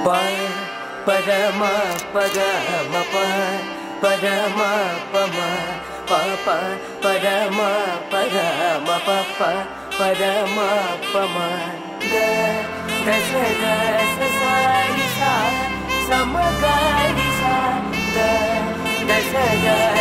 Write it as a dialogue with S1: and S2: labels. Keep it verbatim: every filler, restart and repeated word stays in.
S1: పరమ పరమ పరమ పమ పప పరమ పరమ పప పరమ పమ గ దశ దశ సాయి సా సమగారి సా గ దశ